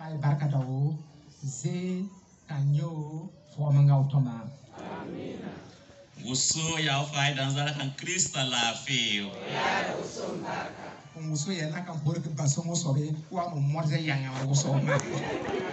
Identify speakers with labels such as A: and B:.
A: ay barkatawo ze kanyo formanga utoma amina
B: uso ya fai dan zara kan Krista la feo
A: ya uso mbaka muso ya na kan por ke basongo sobe wa mo morze yanga uso ma